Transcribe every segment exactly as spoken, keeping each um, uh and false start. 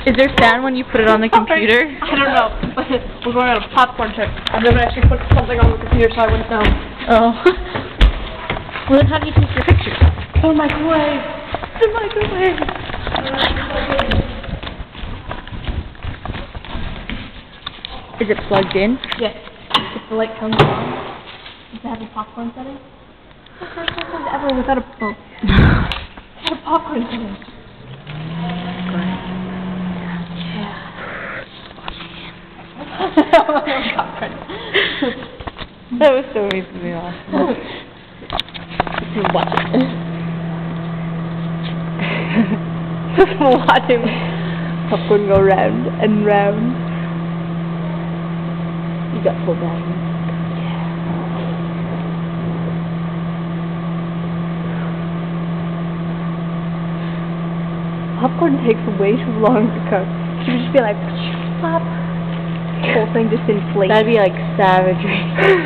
Is there sound when you put it on the computer? I don't know. We're going on a popcorn trip. I've never actually put something on the computer, so I wouldn't know. Oh. Well, then how do you take your pictures? Oh, microwave. The microwave. Is it plugged in? Yes. If the light comes on, does it have a popcorn setting? The first one ever without a oh. Without a popcorn setting. That was so amazingly awesome. Watch it. Just watching popcorn go round and round. You got full battery. Yeah. Popcorn takes way too long to cook. Should we just be like, pop? The whole thing just inflates. That'd be like savagery.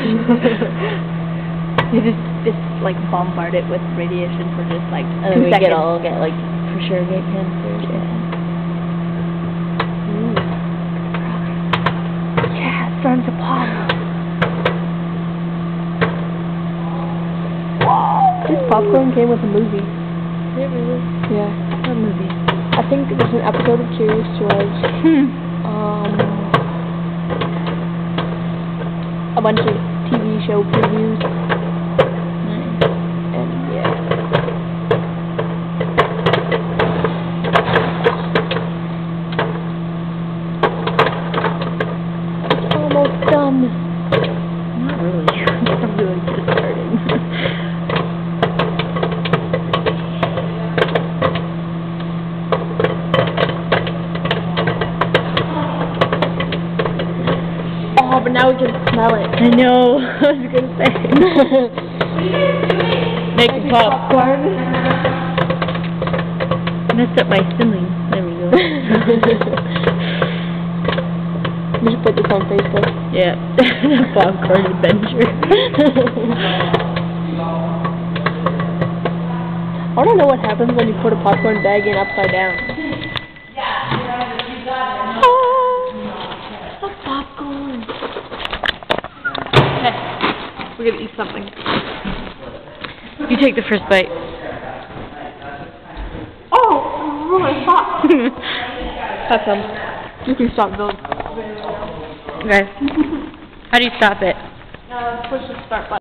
You just, just like bombard it with radiation for just like and two then we seconds. get all get like for sure get cancer. Yeah. Ooh. Yeah, it's starting to pop. This popcorn came with a movie. Did it really? Yeah. What movie? I think it was an episode of Curious George. Hmm. Um, a bunch of T V show previews. Nice. And yeah. It's almost done. Not really. I'm really just starting. Oh, but now we can smell it. I know. I was gonna say. Make it pop. Popcorn. Messed up my filling. There we go. You should put this on Facebook. Yeah. Popcorn adventure. I want to know what happens when you put a popcorn bag in upside down. Oh, the popcorn. Okay, we're gonna eat something. You take the first bite. Oh, really hot. That's um. You can stop building. Okay. How do you stop it? Uh, push the start button.